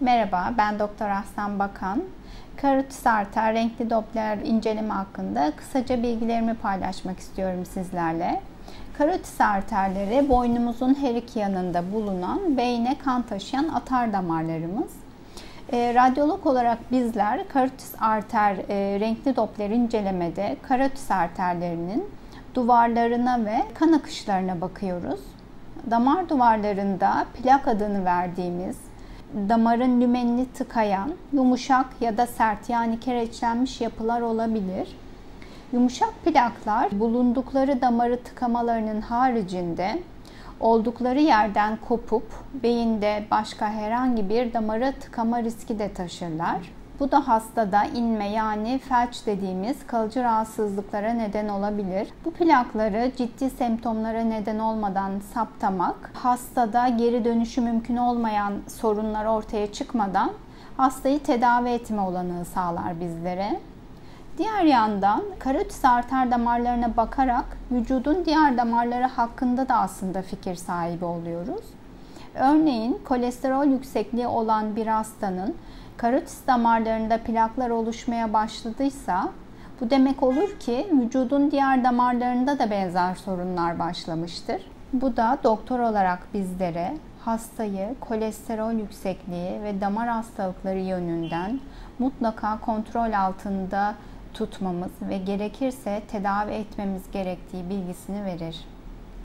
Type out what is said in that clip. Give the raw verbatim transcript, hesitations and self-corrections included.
Merhaba, ben Doktor Aslan Bakan. Karotis arter renkli Doppler inceleme hakkında kısaca bilgilerimi paylaşmak istiyorum sizlerle. Karotis arterleri boynumuzun her iki yanında bulunan beyne kan taşıyan atar damarlarımız. E, radyolog olarak bizler karotis arter e, renkli Doppler incelemede karotis arterlerinin duvarlarına ve kan akışlarına bakıyoruz. Damar duvarlarında plak adını verdiğimiz damarın lümenini tıkayan yumuşak ya da sert yani kereçlenmiş yapılar olabilir. Yumuşak plaklar bulundukları damarı tıkamalarının haricinde oldukları yerden kopup beyinde başka herhangi bir damara tıkama riski de taşırlar. Bu da hastada inme yani felç dediğimiz kalıcı rahatsızlıklara neden olabilir. Bu plakları ciddi semptomlara neden olmadan saptamak, hastada geri dönüşü mümkün olmayan sorunlar ortaya çıkmadan hastayı tedavi etme olanağı sağlar bizlere. Diğer yandan karotis arter damarlarına bakarak vücudun diğer damarları hakkında da aslında fikir sahibi oluyoruz. Örneğin kolesterol yüksekliği olan bir hastanın karotis damarlarında plaklar oluşmaya başladıysa bu demek olur ki vücudun diğer damarlarında da benzer sorunlar başlamıştır. Bu da doktor olarak bizlere hastayı kolesterol yüksekliği ve damar hastalıkları yönünden mutlaka kontrol altında tutmamız ve gerekirse tedavi etmemiz gerektiği bilgisini verir.